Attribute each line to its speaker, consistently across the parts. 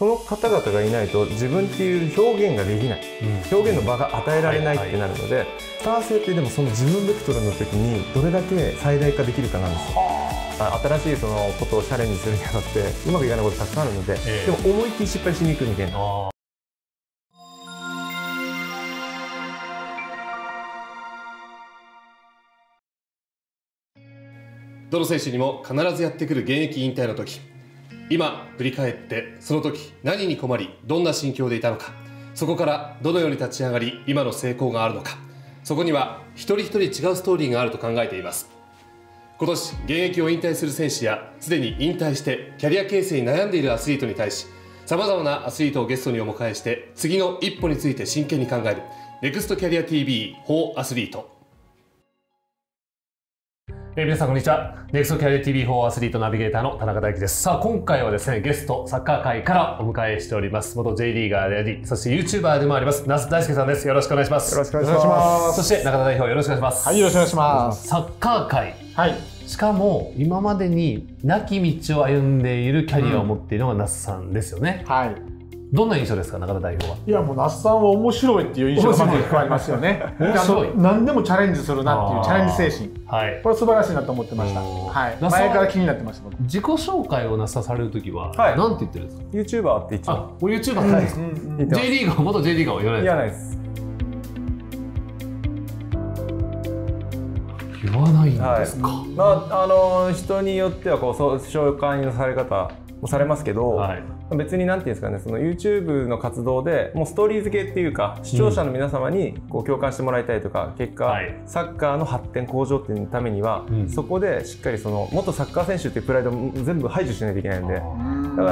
Speaker 1: その方々がいないと自分っていう表現ができない、表現の場が与えられないってなるので、スター性ってでもその自分ベクトルの時にどれだけ最大化できるかなんですよ。新しいそのことをチャレンジするにあたってうまくいかないことたくさんあるので、でも思いっきり失敗しに行くみたいな。
Speaker 2: どの選手にも必ずやってくる現役引退の時、今振り返ってその時何に困りどんな心境でいたのか、そこからどのように立ち上がり今の成功があるのか、そこには一人一人違うストーリーがあると考えています。今年現役を引退する選手やすでに引退してキャリア形成に悩んでいるアスリートに対し、さまざまなアスリートをゲストにお迎えして次の一歩について真剣に考えるネクストキャリア TV for アスリート。皆さんこんにちは。ネクストキャリア TV 4アスリートナビゲーターの田中大輝です。さあ今回はですね、ゲストサッカー界からお迎えしております元 J リーガーであり、そして YouTuber でもあります那須大輔さんです。よろしくお願いします。
Speaker 1: よろしくお願いします。
Speaker 2: そして中田代表よろしくお願いします。
Speaker 3: はい、よろしくお願いします。
Speaker 2: サッカー界、
Speaker 3: はい、
Speaker 2: しかも今までになき道を歩んでいるキャリアを持っているのが那須さんですよね。
Speaker 3: はい。
Speaker 2: どんな印象ですか、中田代表は。
Speaker 3: いや、もう那須さんは面白いっていう印象がまず加わりますよね。
Speaker 2: 面白い。
Speaker 3: 何でもチャレンジするなっていうチャレンジ精神。
Speaker 2: はい。
Speaker 3: これ素晴らしいなと思ってました。はい。前から気になってました。
Speaker 2: 自己紹介を那須さんされるときは、なんて言ってるんですか。
Speaker 1: YouTuber って一応。
Speaker 2: あ、これ YouTuber ってですか。J リーガー、元 J リーガーは言わないですか。
Speaker 1: 言わないです。
Speaker 2: 言わないんですか。
Speaker 1: まあ人によってはこう紹介のされ方もされますけど、別になんていうんですかね、その YouTube の活動でもうストーリー付けっていうか、視聴者の皆様にこう共感してもらいたいとか、結果、サッカーの発展向上っていうためには、そこでしっかりその元サッカー選手っていうプライドを全部排除しないといけないんで、だから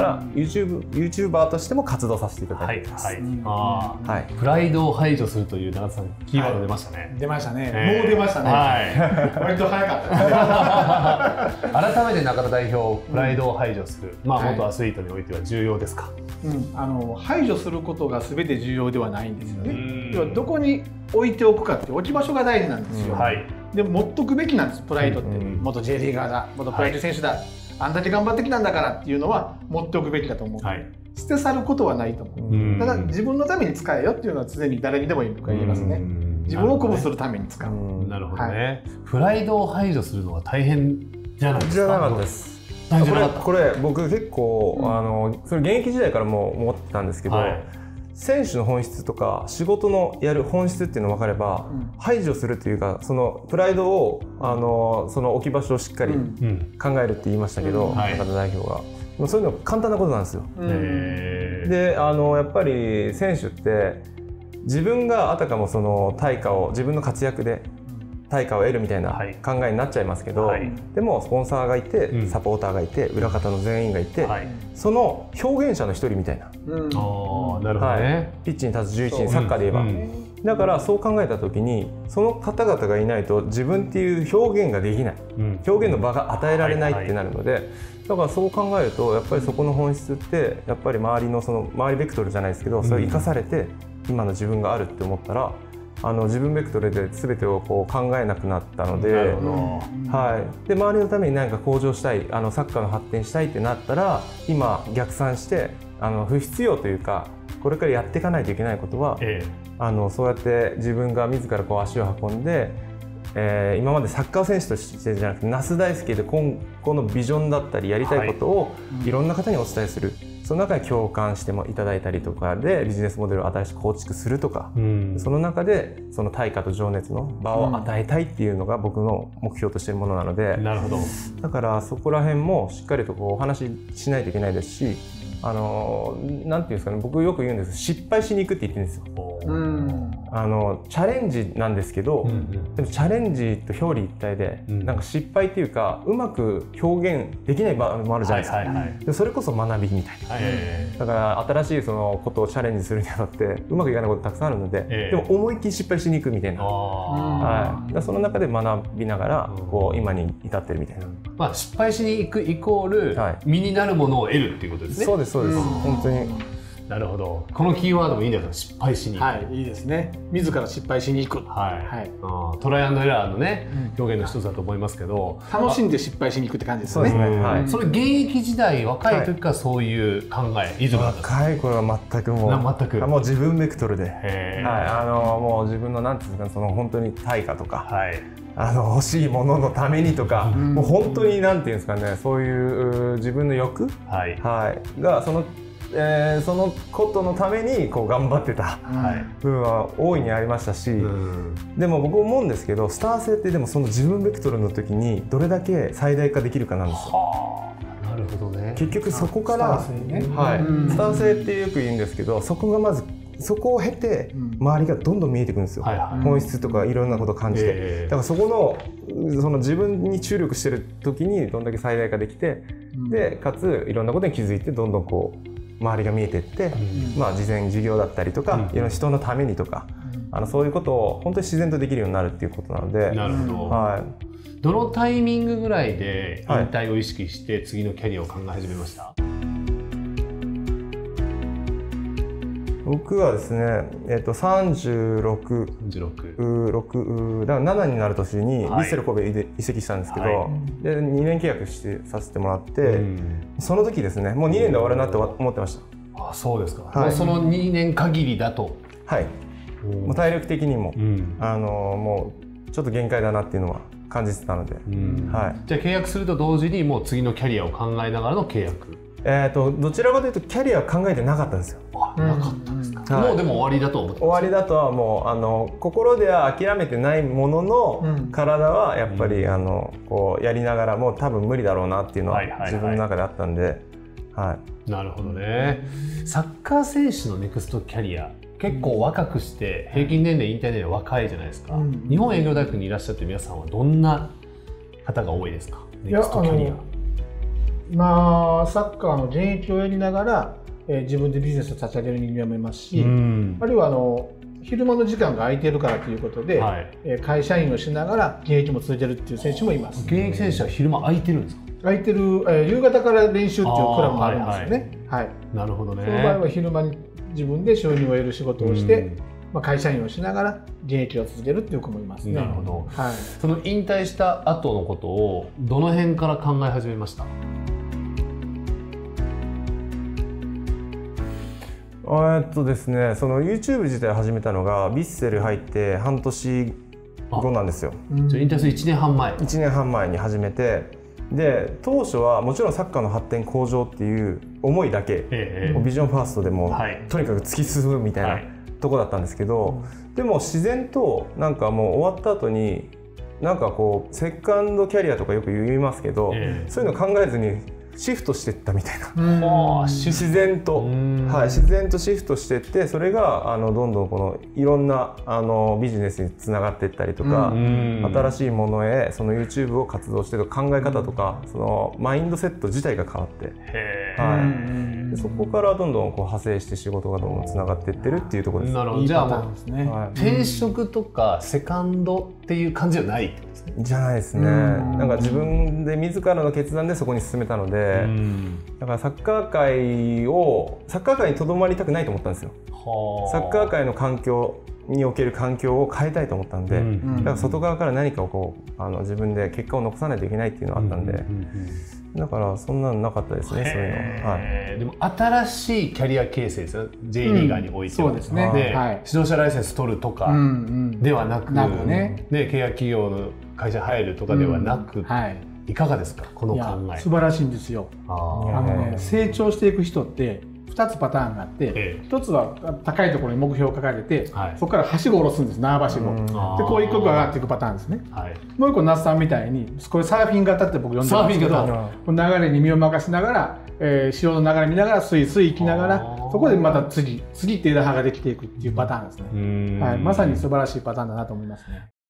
Speaker 1: YouTuber としても活動させていただいてます。
Speaker 2: プライドを排除するという中田さんキーワード出ましたね。
Speaker 3: 出ましたね。もう出ましたね。割と早かった。
Speaker 2: 改めて中田代表、プライドを排除する、元アスリートにおいては重要ですか。
Speaker 3: 排除することが全て重要ではないんですよね。要はどこに置いておくかって置き場所が大事なんですよ。でも持っとくべきなんです。プライドって元 J リーガーだ、元プロ野球選手だ、あんだけ頑張ってきたんだからっていうのは持っておくべきだと思う。捨て去ることはないと思う。ただ自分のために使えよっていうのは常に誰にでも言えますね。自分を鼓舞するために使う。なるほどね。
Speaker 2: プライドを排除するのは大変じゃないですか。
Speaker 1: じゃなかったです。これ僕結構それ現役時代からも思ってたんですけど、選手の本質とか仕事のやる本質っていうのが分かれば、排除するというか、そのプライドをその置き場所をしっかり考えるって言いましたけど、中田代表がそういうの簡単なことなんですよ。でやっぱり選手って自分があたかもその対価を自分の活躍で対価を得るみたいな考えになっちゃいますけど、でもスポンサーがいて、サポーターがいて、裏方の全員がいて、その表現者の一人みたいな。
Speaker 2: なるほどね。
Speaker 1: ピッチに立つ11人、サッカーで言えば。だからそう考えた時に、その方々がいないと自分っていう表現ができない、表現の場が与えられないってなるので、だからそう考えるとやっぱりそこの本質ってやっぱり周りのその周りベクトルじゃないですけど、それを生かされて今の自分があるって思ったら、自分ベクトルで全てをこう考えなくなったので、で周りのために何か向上したい、サッカーの発展したいってなったら、今逆算して不必要というか、これからやっていかないといけないことは、そうやって自分が自らこう足を運んで、今までサッカー選手としてじゃなくて那須大輔で今後のビジョンだったりやりたいことをいろんな方にお伝えする。その中に共感してもいただいたりとかでビジネスモデルを新しく構築するとか、その中でその対価と情熱の場を与えたいっていうのが僕の目標としているものなので、だからそこら辺もしっかりとこうお話ししないといけないですし、なんていうんですかね、僕よく言うんです。失敗しに行くって言ってるんですよ。チャレンジなんですけど、でもチャレンジと表裏一体で、なんか失敗っていうかうまく表現できない場もあるじゃないですか。でそれこそ学びみたいな。だから新しいそのことをチャレンジするにあたってうまくいかないことたくさんあるので、でも思いっきり失敗しに行くみたいな。その中で学びながらこう今に至ってるみたいな。
Speaker 2: 失敗しに行くイコール身になるものを得るっていうことですね。
Speaker 1: そうですそうです。本当に。
Speaker 4: なるほど。このキーワードもいいんだよ。失敗しに行く。
Speaker 3: はい、いいですね。自ら失敗しに行く。
Speaker 4: トライアンドエラーのね、表現の一つだと思いますけど、
Speaker 3: 楽しんで失敗しに行くって感じですね。
Speaker 4: それ現役時代、若い時からそういう考え、リズムだった。
Speaker 1: 若い頃は全くもう自分ベクトルで、もう自分のなんていうんですか、その本当に対価とか、欲しいもののためにとか、もう本当になんていうんですかね、そういう自分の欲がそのことのためにこう頑張ってた部分は大いにありましたし、でも僕思うんですけど、スター性ってでもその自分ベクトルの時にどれだけ最大化できるかなんですよ。
Speaker 4: なるほどね。
Speaker 1: 結局そこからスター性ってよく言うんですけど、そこがまずそこを経て周りがどんどん見えてくるんですよ。本質とかいろんなことを感じて、だからそこのその自分に注力してる時にどんだけ最大化できて、でかついろんなことに気づいてどんどんこう周りが見えていって、事前事業だったりとか、いろんな人のためにとか、そういうことを本当に自然とできるようになるっていうことなので。
Speaker 4: なるほど。どのタイミングぐらいで引退を意識して次のキャリアを考え始めました？
Speaker 1: 僕はですね、36だから7になる年にヴィッセル神戸へ移籍したんですけど、で2年契約させてもらって、その時ですね、もう2年で終わるなって思ってました。
Speaker 4: あ、そうですか。もうその2年限りだと。
Speaker 1: はい。もう体力的にも、もうちょっと限界だなっていうのは感じてたので。
Speaker 4: じゃあ契約すると同時にもう次のキャリアを考えながらの契約。
Speaker 1: どちらかというとキャリアは考えてなかったんですよ。
Speaker 4: なかったんですか。もうでも終わりだと思ってます。
Speaker 1: 終わりだとはもう心では諦めてないものの、体はやっぱりこうやりながらも多分無理だろうなっていうのは自分の中であったんで。
Speaker 4: なるほどね。サッカー選手のネクストキャリア、結構若くして平均年齢引退年齢若いじゃないですか。日本営業大学にいらっしゃってる皆さんはどんな方が多いですか？ネクストキャリア。
Speaker 3: サッカーの現役をやりながら、自分でビジネスを立ち上げる人間もいますし、あるいは昼間の時間が空いているからということで、会社員をしながら現役も続いてるっていう選手もいます。
Speaker 4: 現役選手は昼間空いてるんですか？
Speaker 3: 空いてる、夕方から練習っていうクラブもあるんですよね。
Speaker 4: なるほどね。
Speaker 3: その場合は昼間に自分で収入を得る仕事をして、会社員をしながら現役を続けるっていう子もいますね。
Speaker 4: なるほど。その引退した後のことをどの辺から考え始めました？
Speaker 1: ですね、その YouTube 自体を始めたのがヴィッセル入って半年後なんですよ。
Speaker 4: じゃあ引退する1年半前。
Speaker 1: 1年半前に始めて、で当初はもちろんサッカーの発展向上っていう思いだけ、ビジョンファーストでも、とにかく突き進むみたいなとこだったんですけど、でも自然となんかもう終わった後になんかこうセカンドキャリアとかよく言いますけど、そういうの考えずにシフトしていったみたいな、自然とシフトしていって、それがどんどんこのいろんなビジネスにつながっていったりとか、新しいものへその YouTube を活動してる考え方とか、そのマインドセット自体が変わって、でそこからどんどんこう派生して仕事がどんどんつながっていってるっていうところです。
Speaker 4: なるほど。じゃあもう転職とかセカンドっていう感じじゃないってことですね。
Speaker 1: じゃないですね。なんか自分で自らの決断でそこに進めたので、だからサッカー界にとどまりたくないと思ったんですよ。サッカー界の環境における環境を変えたいと思ったんで、だから外側から何かをこう自分で結果を残さないといけないっていうのがあったんで、だからそんなのなかったですね、そういうの。
Speaker 4: でも新しいキャリア形成ですよ、J リーガーにおいては。
Speaker 3: そうですね。
Speaker 4: 指導者ライセンス取るとかではなく、契約企業の会社入るとかではなく、いかがですか、この考え。
Speaker 3: 素晴らしいんですよ。成長していく人って2つパターンがあって、1つは高いところに目標を掲げて、そこからはしごを下ろすんです、縄はしごで、こう一個一個上がっていくパターンですね。もう一個那須さんみたいにこれサーフィン型って僕呼んでますけど、流れに身を任せながら、潮の流れ見ながらスイスイ行きながら、そこでまた次って枝葉ができていくっていうパターンですね。まさに素晴らしいパターンだなと思いますね。